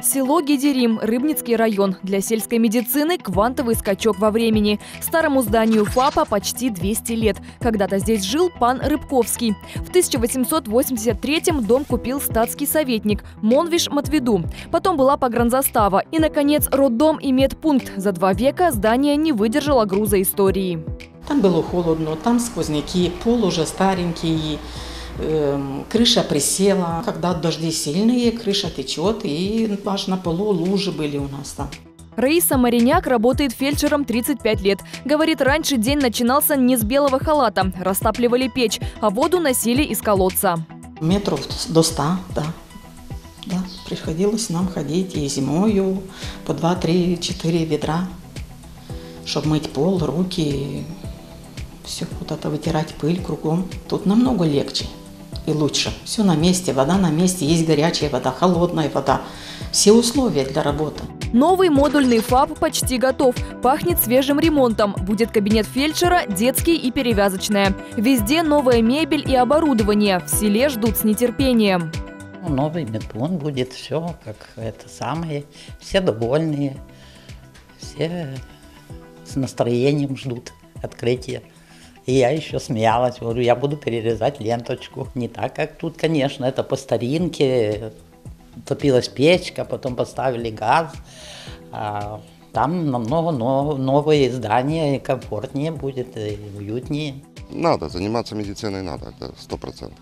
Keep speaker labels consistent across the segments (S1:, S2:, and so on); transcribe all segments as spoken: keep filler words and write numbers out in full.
S1: Село Гедерим, Рыбницкий район. Для сельской медицины квантовый скачок во времени. Старому зданию ФАПа почти двести лет. Когда-то здесь жил пан Рыбковский. В тысяча восемьсот восемьдесят третьем дом купил статский советник Монвиш Матведу. Потом была погранзастава. И, наконец, роддом и медпункт. За два века здание не выдержало груза истории.
S2: Там было холодно, там сквозняки, пол уже старенький. Крыша присела. Когда дожди сильные, крыша течет, и аж на полу лужи были у нас там.
S1: Раиса Мариняк работает фельдшером тридцать пять лет. Говорит, раньше день начинался не с белого халата. Растапливали печь, а воду носили из колодца.
S2: Метров до ста, да. Да, приходилось нам ходить и зимою по два, три, четыре ведра, чтобы мыть пол, руки, все вот это вытирать пыль кругом. Тут намного легче и лучше. Все на месте, вода на месте, есть горячая вода, холодная вода. Все условия для работы.
S1: Новый модульный ФАП почти готов. Пахнет свежим ремонтом. Будет кабинет фельдшера, детский и перевязочная. Везде новая мебель и оборудование. В селе ждут с нетерпением.
S3: Новый медпункт будет, все как это самое. Все довольные, все с настроением ждут открытия. И я еще смеялась, говорю, я буду перерезать ленточку. Не так, как тут, конечно, это по старинке. Топилась печка, потом поставили газ. А там намного новое здание, комфортнее будет, и уютнее.
S4: Надо, заниматься медициной надо, это сто процентов.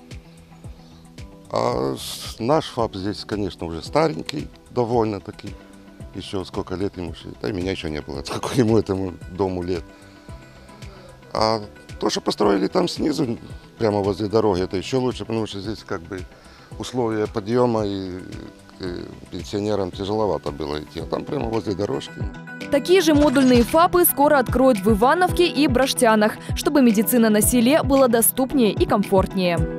S4: А наш ФАП здесь, конечно, уже старенький, довольно-таки. Еще сколько лет ему, да и меня еще не было, сколько ему этому дому лет. А то, что построили там снизу, прямо возле дороги, это еще лучше, потому что здесь как бы условия подъема, и пенсионерам тяжеловато было идти, а там прямо возле дорожки.
S1: Такие же модульные ФАПы скоро откроют в Ивановке и Браштянах, чтобы медицина на селе была доступнее и комфортнее.